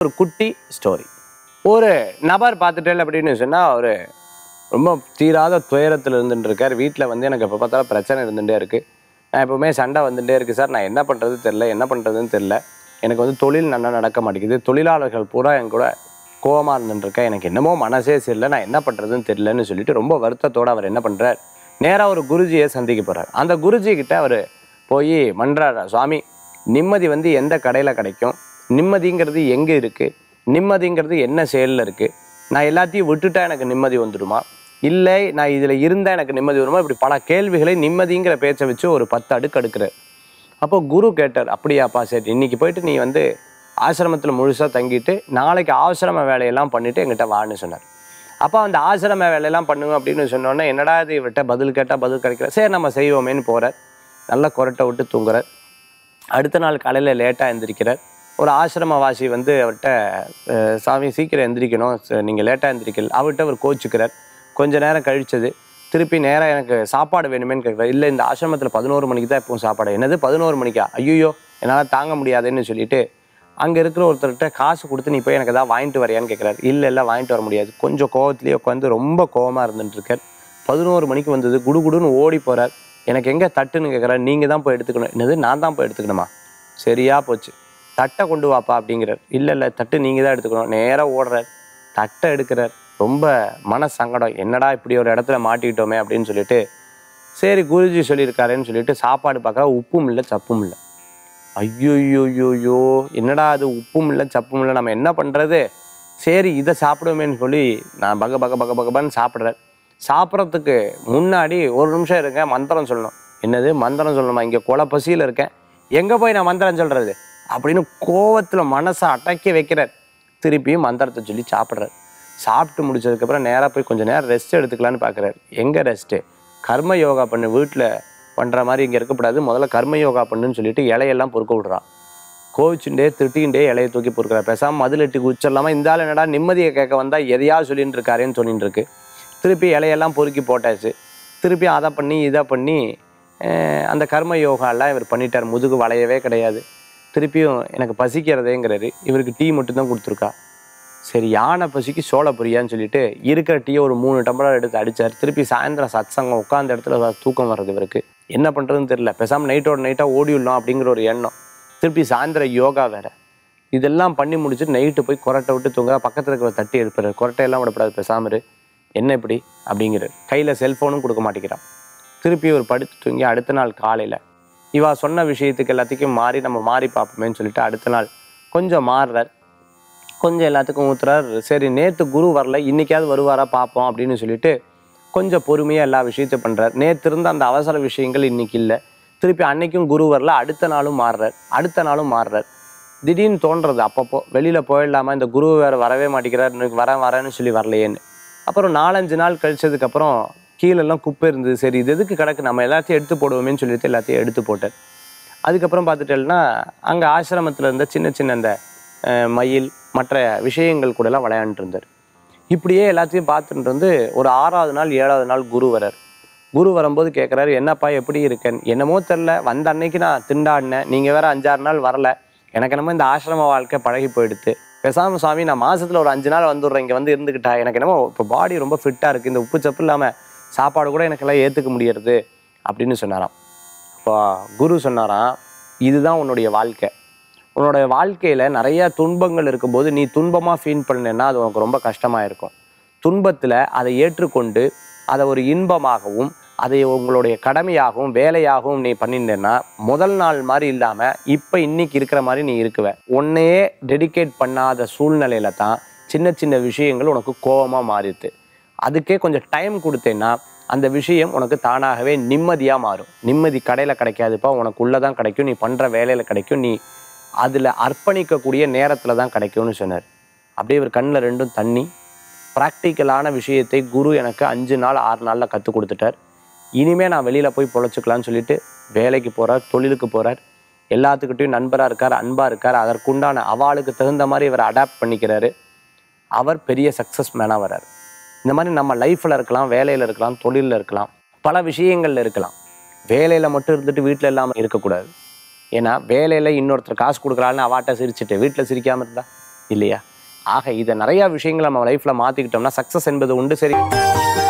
ஒரு குட்டி ஸ்டோரி. ஒரு நபர் பார்த்துட்டேன் அப்படின்னு சொன்னால் அவர் ரொம்ப தீராத துயரத்தில் இருந்துட்டு இருக்கார். வீட்டில் வந்து எனக்கு எப்போ பார்த்தாலும் பிரச்சனை இருந்துகிட்டே இருக்குது. நான் எப்போவுமே சண்டை வந்துகிட்டே இருக்குது சார். நான் என்ன பண்ணுறது தெரில, என்ன பண்ணுறதுன்னு தெரில. எனக்கு வந்து தொழில் நல்லா நடக்க மாட்டேங்குது. தொழிலாளர்கள் பூரா என் கூட கோவமாக இருந்துட்டுருக்கேன். எனக்கு என்னமோ மனசே சரியில்லை. நான் என்ன பண்ணுறதுன்னு தெரிலன்னு சொல்லிட்டு ரொம்ப வருத்தத்தோடு அவர் என்ன பண்ணுறார், நேராக ஒரு குருஜியை சந்திக்க போகிறார். அந்த குருஜி கிட்ட அவர் போய் மன்றாடுறார். சுவாமி, நிம்மதி வந்து எந்த கடையில் கிடைக்கும், நிம்மதிங்கிறது எங்கே இருக்குது, நிம்மதிங்கிறது என்ன செயலில் இருக்குது, நான் எல்லாத்தையும் விட்டுட்டா எனக்கு நிம்மதி வந்துடுமா, இல்லை நான் இதில் இருந்தால் எனக்கு நிம்மதி வருமா, இப்படி பல கேள்விகளை நிம்மதிங்கிற பேச்சை வச்சு ஒரு 10 அடுக்கு அடுக்கிறார். அப்போ குரு கேட்டார், அப்படியாப்பா சரி, இன்றைக்கி போயிட்டு நீ வந்து ஆசிரமத்தில் முழுசாக தங்கிட்டு நாளைக்கு ஆசிரம வேலையெல்லாம் பண்ணிவிட்டு எங்கிட்ட வான்னு சொன்னார். அப்போ அந்த ஆசிரம வேலையெல்லாம் பண்ணுங்க அப்படின்னு சொன்னோன்னே, என்னடா இது இவர்கிட்ட பதில் கேட்டால் பதில் கிடைக்கல, சரி நம்ம செய்வோமேன்னு போகிறார். நல்லா கொரட்டை விட்டு தூங்குறார். அடுத்த நாள் காலையில் லேட்டாக எழுந்திரிக்கிறார். ஒரு ஆசிரமவாசி வந்து அவர்கிட்ட, சாமி சீக்கிரம் எந்திரிக்கணும், நீங்கள் லேட்டாக எந்திரிக்கல. அவர்கிட்ட அவர் கோச்சிக்கிறார். கொஞ்ச நேரம் கழிச்சது திருப்பி நேராக எனக்கு சாப்பாடு வேணுமேன்னு கேட்குறாரு. இல்லை, இந்த ஆசிரமத்தில் 11 மணிக்கு தான் எப்பவும் சாப்பாடு. என்னது 11 மணிக்கா? ஐயோ என்னால் தாங்க முடியாதுன்னு சொல்லிட்டு அங்கே இருக்கிற ஒருத்தர்கிட்ட காசு கொடுத்து நீ போய் எனக்கு எதாவது வாங்கிட்டு வரையான்னு கேட்குறாரு. இல்லை வாங்கிட்டு வர முடியாது. கொஞ்சம் கோவத்துலேயே உட்காந்து ரொம்ப கோவமாக இருந்துட்டுருக்கார். 11 மணிக்கு வந்தது, குடுகுடுன்னு ஓடி போகிறார். எனக்கு எங்கே தட்டுன்னு கேட்குறாரு. நீங்கள் தான் போய் எடுத்துக்கணும். என்னது நான் தான் போய் எடுத்துக்கணுமா? சரியா போச்சு, தட்டை கொண்டு வாப்பா அப்படிங்கிறார். இல்லை தட்டு நீங்கள் தான் எடுத்துக்கணும். நேராக ஓடுறார், தட்டை எடுக்கிறார். ரொம்ப மன சங்கடம், என்னடா இப்படி ஒரு இடத்துல மாட்டிக்கிட்டோமே அப்படின்னு சொல்லிட்டு, சரி குருஜி சொல்லியிருக்காருன்னு சொல்லிட்டு சாப்பாடு பார்க்குறா. உப்பும் இல்லை சப்பும் இல்லை. ஐயோயோயோயோ, என்னடா அது உப்பும் இல்லை சப்பும் இல்லை, நம்ம என்ன பண்ணுறது, சரி இதை சாப்பிடுவேன்னு சொல்லி நான் பகன்னு சாப்பிட்றேன். சாப்பிட்றதுக்கு முன்னாடி ஒரு நிமிஷம் இருங்க, மந்திரம் சொல்லணும். என்னது மந்திரம் சொல்லணுமா? இங்கே கொலை பசியில் இருக்கேன், எங்கே போய் நான் மந்திரம் சொல்கிறது அப்படின்னு கோவத்தில் மனசை அடக்கி வைக்கிறார். திருப்பியும் மந்திரத்தை சொல்லி சாப்பிட்றார். சாப்பிட்டு முடிச்சதுக்கப்புறம் நேராக போய் கொஞ்சம் நேரம் ரெஸ்ட் எடுத்துக்கலான்னு பார்க்குறாரு. எங்கே ரெஸ்ட்டு? கர்ம யோகா பண்ணு, வீட்டில் பண்ணுற மாதிரி இங்கே இருக்கக்கூடாது, முதல்ல கர்ம யோகா பண்ணுன்னு சொல்லிட்டு இலையெல்லாம் பொறுக்க விட்றான். கோவிச்சுட்டே திட்டிகிட்டே இலையை தூக்கி பொறுக்கிறார். பேசாமல் மதில் எட்டி குச்சிடலாமல், இந்த ஆள் என்னடா நிம்மதியை கேட்க வந்தால் எதையாவது சொல்லின்னு இருக்காருன்னு சொல்லிட்டு இருக்கு. திருப்பி இலையெல்லாம் பொறுக்கி போட்டாச்சு. திருப்பி அதை பண்ணி இதை பண்ணி அந்த கர்ம யோகாலாம் இவர் பண்ணிட்டார். முதுகு வளையவே கிடையாது. திருப்பியும் எனக்கு பசிக்கிறதேங்கிறாரு. இவருக்கு டீ மட்டும்தான் கொடுத்துருக்கா. சரி யானை பசிக்கு சோள பொரியான்னு சொல்லிட்டு இருக்கிற டீயை ஒரு 3 டம்ளர் எடுத்து அடித்தார். திருப்பி சாயந்தரம் சத்சங்கம் உட்காந்த இடத்துல தூக்கம் வர்றது இவருக்கு. என்ன பண்ணுறதுன்னு தெரியல. பேசாமல் நைட்டோட நைட்டாக ஓடிவிடலாம் அப்படிங்கிற ஒரு எண்ணம். திருப்பி சாயந்தரம் யோகா வேறு. இதெல்லாம் பண்ணி முடிச்சுட்டு நைட்டு போய் கொரட்டை விட்டு தூங்க. பக்கத்தில் இருக்கிற தட்டி எடுப்பார். கொரட்டையெல்லாம் விடப்படாது, பேசாமரு என்ன இப்படி அப்படிங்கிறார். கையில் செல்ஃபோனும் கொடுக்க மாட்டேங்கிறான். திருப்பி ஒரு படுத்து தூங்கி அடுத்த நாள் காலையில் இவா சொன்ன விஷயத்துக்கு எல்லாத்துக்கும் மாறி நம்ம மாறி பார்ப்போமேன்னு சொல்லிட்டு அடுத்த நாள் கொஞ்சம் மாறுறார். கொஞ்சம் எல்லாத்துக்கும் ஊத்துறார். சரி நேற்று குரு வரல, இன்றைக்காவது வருவாரா பார்ப்போம் அப்படின்னு சொல்லிட்டு கொஞ்சம் பொறுமையாக எல்லா விஷயத்தையும் பண்ணுறார். நேற்று இருந்த அந்த அவசர விஷயங்கள் இன்றைக்கி இல்லை. திருப்பி அன்னைக்கும் குரு வரல, அடுத்த நாளும் மாறுறார். திடீர்னு தோன்றது அப்பப்போ வெளியில் போயிடலாமா, இந்த குரு வேறு வரவே மாட்டேங்கிறார், இன்னைக்கு வரேன்னு சொல்லி வரலையேன்னு. அப்புறம் 4-5 நாள் கழிச்சதுக்கப்புறம் கீழெல்லாம் குப்பை இருந்தது. சரி இது எதுக்கு கிடக்கு, நம்ம எல்லாத்தையும் எடுத்து போடுவோமேன்னு சொல்லிட்டு எல்லாத்தையும் எடுத்து போட்டார். அதுக்கப்புறம் பார்த்துட்டேன்னா அங்கே ஆசிரமத்தில் இருந்த சின்ன அந்த மயில் மற்ற விஷயங்கள் கூடலாம் விளையாண்டுட்டு இருந்தார். இப்படியே எல்லாத்தையும் பார்த்துட்டு இருந்து ஒரு 6ஆவது நாள் 7ஆவது நாள் குரு வரார். குரு வரும்போது கேட்குறாரு, என்னப்பா எப்படி இருக்கேன்? என்னமோ தெரில, வந்த அன்னைக்கு நான் திண்டாடினேன், நீங்கள் வேறு 5-6 நாள் வரல, எனக்கு என்னமோ இந்த ஆசிரம வாழ்க்கை பழகி போயிடுது. பேசாமல் சுவாமி நான் மாதத்தில் ஒரு 5 நாள் வந்துடுறேன், இங்கே வந்து இருந்துக்கிட்டா எனக்கு என்னமோ இப்போ பாடி ரொம்ப ஃபிட்டாக இருக்குது, இந்த உப்பு சப்பு இல்லாமல் சாப்பாடு கூட எனக்கெல்லாம் ஏற்றுக்க முடியறது அப்படின்னு சொன்னாராம். இப்போ குரு சொன்னாராம், இதுதான் உன்னுடைய வாழ்க்கை. உன்னோட வாழ்க்கையில் நிறையா துன்பங்கள் இருக்கும்போது நீ துன்பமாக ஃபீல் பண்ணேன்னா அது உனக்கு ரொம்ப கஷ்டமாக இருக்கும். துன்பத்தில் அதை ஏற்றுக்கொண்டு அதை ஒரு இன்பமாகவும் அதை உங்களுடைய கடமையாகவும் வேலையாகவும் நீ பண்ணியிருந்தேன்னா முதல் நாள் மாதிரி இல்லாமல் இப்போ இன்னைக்கு இருக்கிற மாதிரி நீ இருக்குவ. உன்னையே டெடிகேட் பண்ணாத சூழ்நிலையில தான் சின்ன விஷயங்கள் உனக்கு கோபமாக மாறிடுது. அதுக்கே கொஞ்சம் டைம் கொடுத்தேன்னா அந்த விஷயம் உனக்கு தானாகவே நிம்மதியாக மாறும். நிம்மதி கடையில் கிடைக்காதுப்பா, உனக்கு உள்ளதான் கிடைக்கும், நீ பண்ணுற வேலையில் கிடைக்கும், நீ அதில் அர்ப்பணிக்கக்கூடிய நேரத்தில் தான் கிடைக்கும்னு சொன்னார். அப்படியே ஒரு கண்ணில் ரெண்டும் தண்ணி. ப்ராக்டிக்கலான விஷயத்தை குரு எனக்கு 5 நாள் 6 நாளில் கற்றுக் கொடுத்துட்டார். இனிமேல் நான் வெளியில் போய் பொழைச்சிக்கலான்னு சொல்லிட்டு வேலைக்கு போகிறார், தொழிலுக்கு போகிறார், எல்லாத்துக்கிட்டையும் நண்பராக இருக்கார், அன்பாக இருக்கார். அதற்குண்டான அவளுக்கு தகுந்த மாதிரி இவர் அடாப்ட் பண்ணிக்கிறாரு. அவர் பெரிய சக்ஸஸ் மேனாக வர்றார். இந்த மாதிரி நம்ம லைஃப்பில் இருக்கலாம், வேலையில் இருக்கலாம், தொழிலில் இருக்கலாம், பல விஷயங்களில் இருக்கலாம். வேலையில் மட்டும் இருந்துட்டு வீட்டில் இல்லாமல் இருக்கக்கூடாது. ஏன்னா வேலையில் இன்னொருத்தர் காசு கொடுக்குறாள்னு அவாட்ட சிரிச்சுட்டு வீட்டில் சிரிக்காமல் இருந்தால் இல்லையா? ஆக இதை நிறையா விஷயங்கள் நம்ம லைஃப்பில் மாற்றிக்கிட்டோம்னா சக்ஸஸ் என்பது உண்டு. சரி.